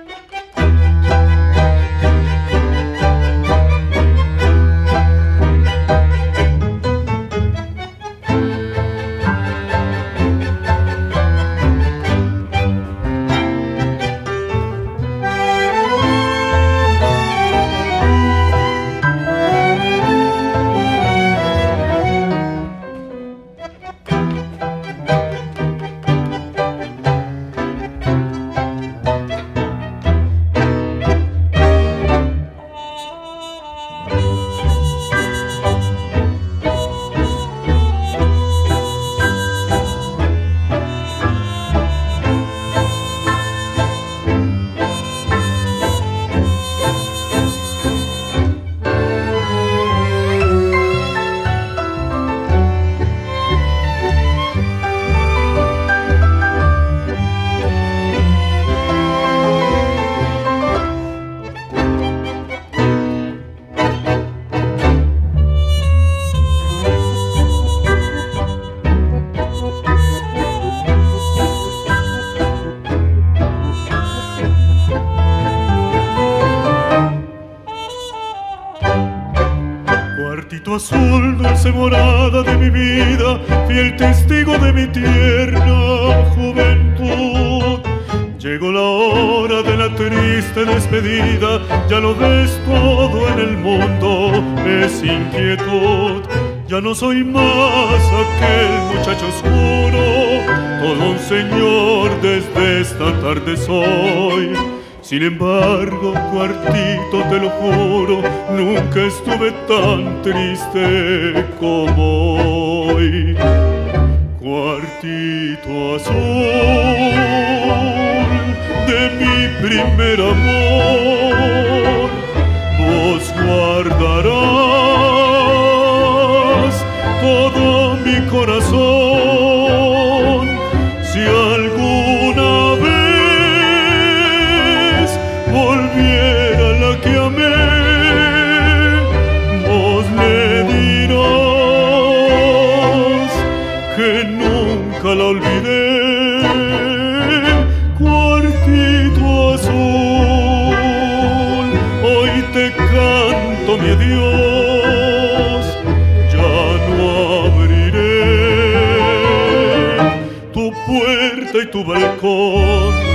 Cuartito azul, dulce morada de mi vida, fiel testigo de mi tierna juventud. Llegó la hora de la triste despedida, ya lo ves, todo en el mundo es inquietud. Ya no soy más aquel muchacho oscuro, todo un señor desde esta tarde soy. Sin embargo, cuartito, te lo juro, nunca estuve tan triste como hoy. Cuartito azul de mi primer amor, vos guardarás todo mi corazón. Si alguna vez volviera la que amé, vos le dirás que nunca la olvidé. Cuartito azul, hoy te canto mi adiós, ya no abriré tu puerta y tu balcón.